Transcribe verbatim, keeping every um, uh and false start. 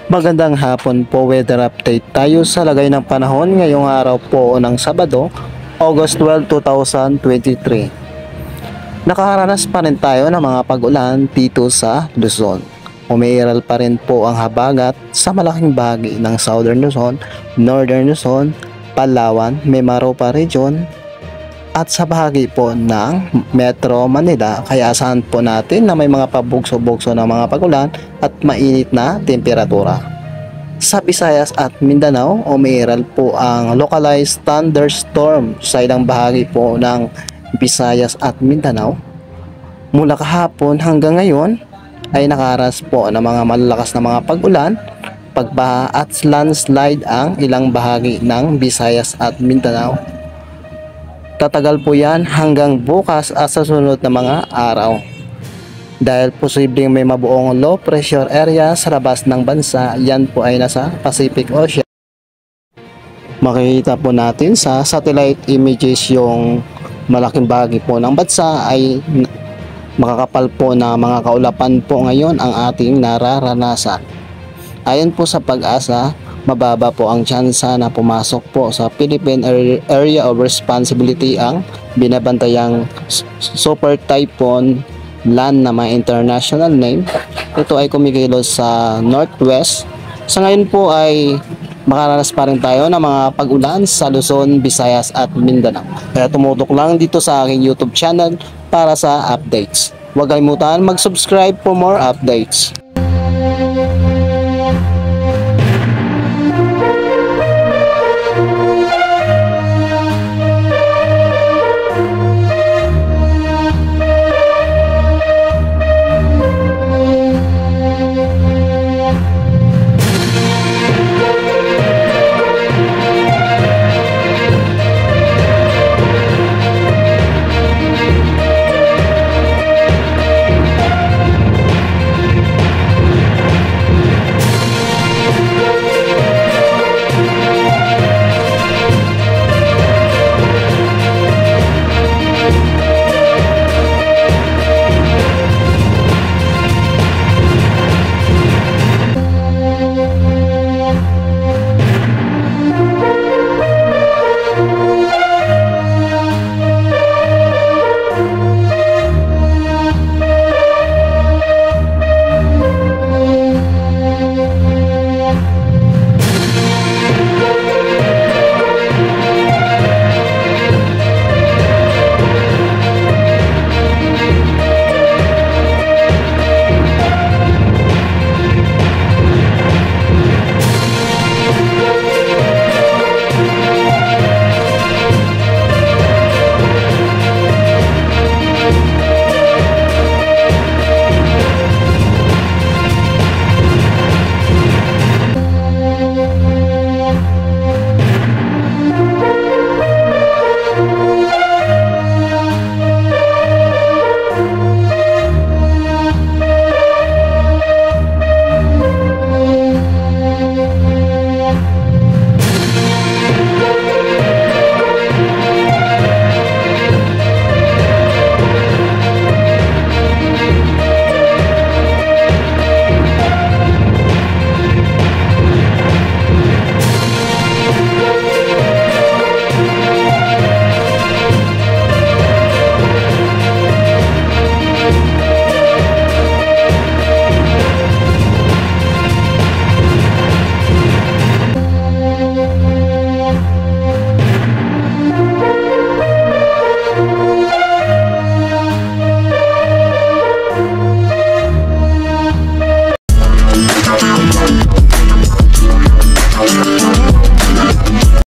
Magandang hapon po, weather update tayo sa lagay ng panahon ngayong araw po ng Sabado, August twelfth, two thousand twenty-three. Nakaharanas pa rin tayo ng mga pag-ulan dito sa Luzon. Umiiral pa rin po ang habagat sa malaking bahagi ng Southern Luzon, Northern Luzon, Palawan, Mimaropa Region, at sa bahagi po ng Metro Manila. Kaya asahan po natin na may mga pabugso-bugso ng mga pagulan at mainit na temperatura. Sa Visayas at Mindanao, umiiral po ang localized thunderstorm sa ilang bahagi po ng Visayas at Mindanao. Mula kahapon hanggang ngayon ay nakaras po ng mga malalakas na mga pagulan, pagbaha at landslide ang ilang bahagi ng Visayas at Mindanao. Tatagal po yan hanggang bukas at sa sunod na mga araw. Dahil posibleng may mabuong low pressure area sa labas ng bansa, yan po ay nasa Pacific Ocean. Makikita po natin sa satellite images yung malaking bahagi po ng bansa ay makakapal po na mga kaulapan po ngayon ang ating nararanasan. Ayon po sa Pag-asa, mababa po ang tsansa na pumasok po sa Philippine Area of Responsibility ang binabantayang Super Typhoon Lan na may international name. Ito ay kumikilos sa northwest. Sa ngayon po ay makaranas pa rin tayo ng mga pag-ulan sa Luzon, Visayas at Mindanao. Kaya tumutok lang dito sa aking YouTube channel para sa updates. Huwag kalimutan mag-subscribe for more updates.